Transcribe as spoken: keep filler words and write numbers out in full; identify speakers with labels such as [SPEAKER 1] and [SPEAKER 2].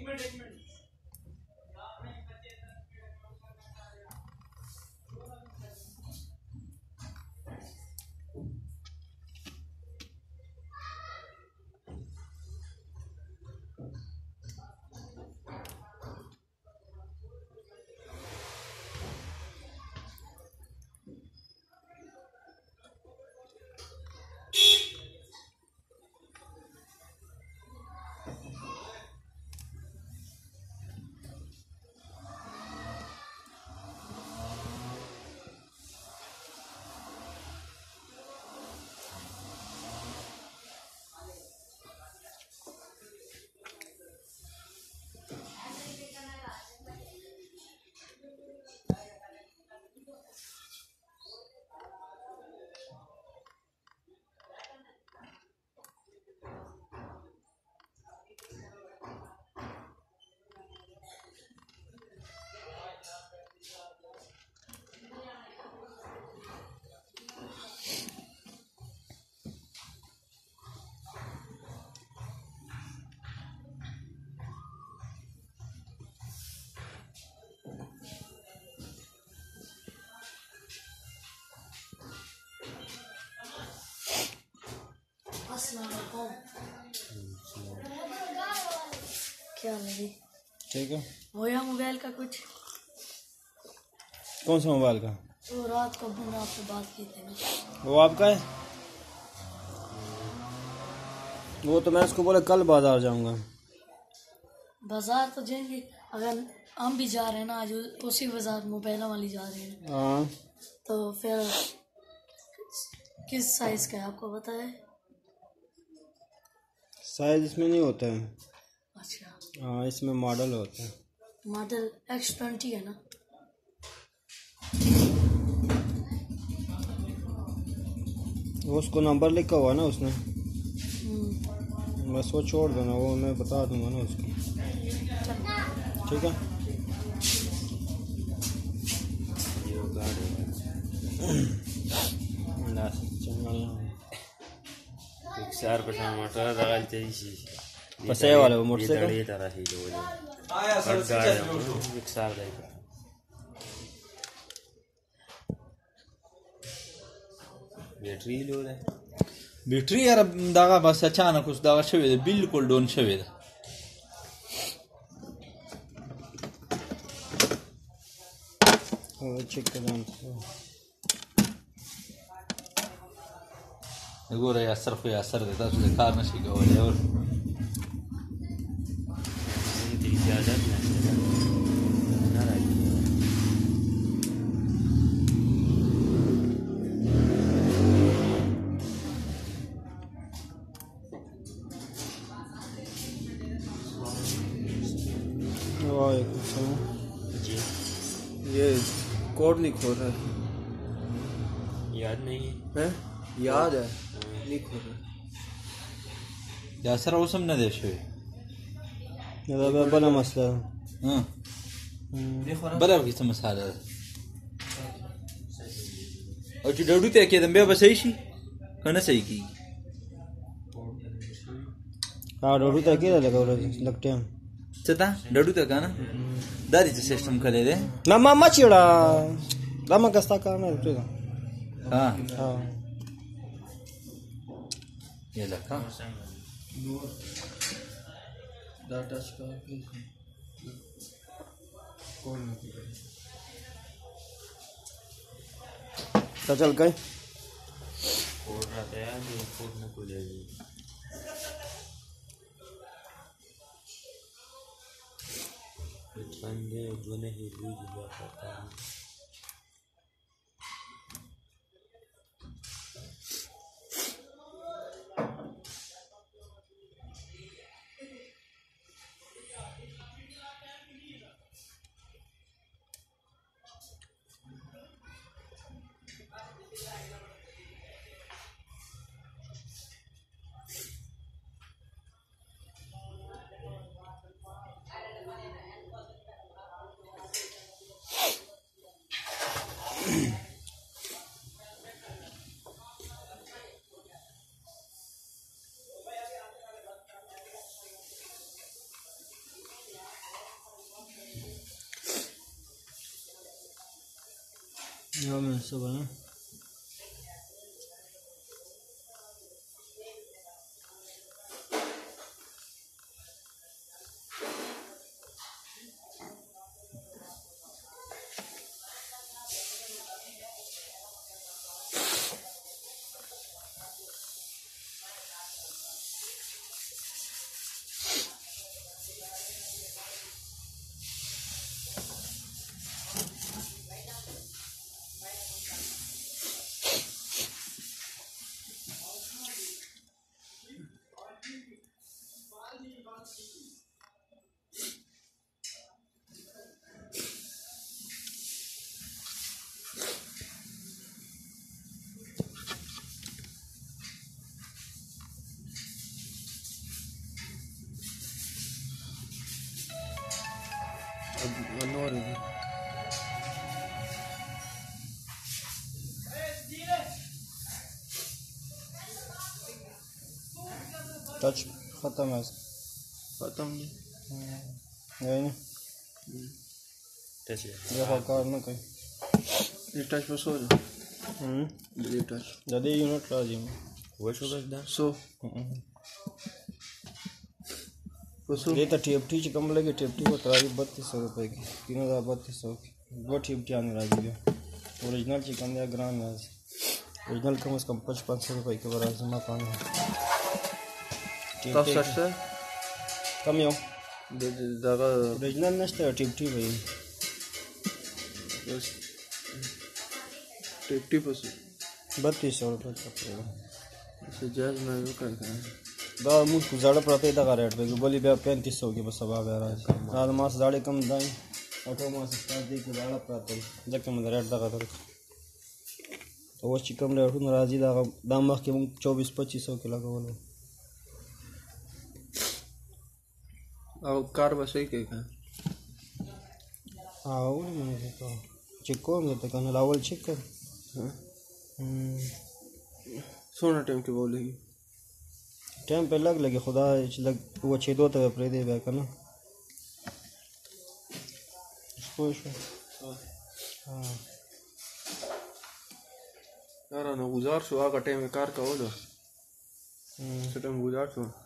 [SPEAKER 1] क्या लगी?
[SPEAKER 2] ठीक है।
[SPEAKER 1] वो या मोबाइल का कुछ?
[SPEAKER 2] कौन सा मोबाइल का?
[SPEAKER 1] वो रात को मैंने आपसे बात की थी ना।
[SPEAKER 2] वो आपका है? वो तो मैं उसको बोला कल बाजार जाऊंगा।
[SPEAKER 1] बाजार तो जाएंगे, अगर हम भी जा रहे हैं ना आज उसी बाजार मोबाइल वाली जा रहे हैं।
[SPEAKER 2] हाँ
[SPEAKER 1] तो फिर किस साइज का है आपको पता है?
[SPEAKER 2] साइज इसमें नहीं होता है।
[SPEAKER 1] अच्छा
[SPEAKER 2] हाँ इसमें मॉडल होता है।
[SPEAKER 1] मॉडल एक्स ट्वेंटी है ना?
[SPEAKER 2] वो उसको नंबर लिखा हुआ ना उसने, बस वो छोड़ देना, वो मैं बता दूंगा ना उसको। ठीक है।
[SPEAKER 3] चार पचास मोटर लगाल चाहिए
[SPEAKER 2] पसे वाला वो मोटरसाइकिल
[SPEAKER 3] ये तरह ही जो वो
[SPEAKER 4] आया सर
[SPEAKER 3] एक साल का बैटरी लो है
[SPEAKER 4] बैटरी यार दागा बस अचानक उस दागा शवे बिल्कुल डोन शवे
[SPEAKER 2] वो चेक कर रहा हूं।
[SPEAKER 4] يقول يا صرف يا سر ده ده كار نشي قوي और
[SPEAKER 3] انت اجازات
[SPEAKER 2] जी ये कोड नहीं खोल रहा है।
[SPEAKER 3] याद नहीं
[SPEAKER 2] है? याद है नहीं खोल रहा
[SPEAKER 4] يا سر وسم نده شوي
[SPEAKER 2] هذا بلا مسألة।
[SPEAKER 4] ها بلا بقيت مسألة او چې ډوډۍ ته کېدم بیا به صحیح شي کنه صحیح کیږي؟
[SPEAKER 2] हाँ डोडू तक ही लगा लगते हैं।
[SPEAKER 4] څه ته ډوډۍ ته کنه دا دې سیستم کړی دی
[SPEAKER 2] ना मामा चिड़ा लमा कस्ता करना है तो
[SPEAKER 4] ها
[SPEAKER 2] हाँ
[SPEAKER 4] ये लगा
[SPEAKER 2] डाटा का कौन तो चल गए
[SPEAKER 3] कोड रहता है जो कोड में खुलेगी बंदे जो नहीं लूज हुआ करता है।
[SPEAKER 2] हाँ मैं सब है अब मनोर है टच खत्म है
[SPEAKER 3] खत्म नहीं
[SPEAKER 2] है ना
[SPEAKER 3] टच है
[SPEAKER 2] ये कार ना कोई
[SPEAKER 3] ये टच पर सो
[SPEAKER 2] हम्म
[SPEAKER 3] ये टच
[SPEAKER 2] जल्दी यूनिट ला जी
[SPEAKER 3] वो सो बस दा
[SPEAKER 2] सो ये तो टेप्टी ची कम लगे टेप्टी को तराई बत्तीस सौ रुपये की तीन हज़ार बत्तीस सौ की वो टेप्टी आने राजी गया ओरिजिनल चिकन या ग्राम है ओरिजिनल कम से कम पचपन सौ रुपये के बराबर जमा पानी
[SPEAKER 3] तब सच से
[SPEAKER 2] कम यो
[SPEAKER 3] दागा
[SPEAKER 2] ओरिजिनल नष्ट है टेप्टी भाई
[SPEAKER 3] बस टेप्टी पर
[SPEAKER 2] बत्तीस सौ रुपये का पड़ेगा
[SPEAKER 3] इसे जज में वो कर कर
[SPEAKER 2] दा मुझको ज़्यादा पड़ता है इधर का रेट पे बोली भैया पैंतीस सौ की बस अब आ गया राज रात मास ज़्यादा कम दाई ऑटो मास स्टार्ट दी के ज़्यादा पड़ता है जब कम रेट दगा तो तो वो चिकन रेट उन राजी दगा दाम मख के चौबीस पच्चीस सौ के लगा बोलो
[SPEAKER 3] अब कार बस ही के का
[SPEAKER 2] हाँ वो नहीं मैंने तो चिकन लेते कहने लावल चिकन
[SPEAKER 3] हां
[SPEAKER 2] हम्म
[SPEAKER 3] सोना टाइम के बोलेगी
[SPEAKER 2] टाइम पे लग लगे खुदा लग वो छः दो तक अपने दे बैक ना इसको हाँ
[SPEAKER 3] यार ना गुजार सो आका टाइम में कार का हो दो टाइम गुजार सो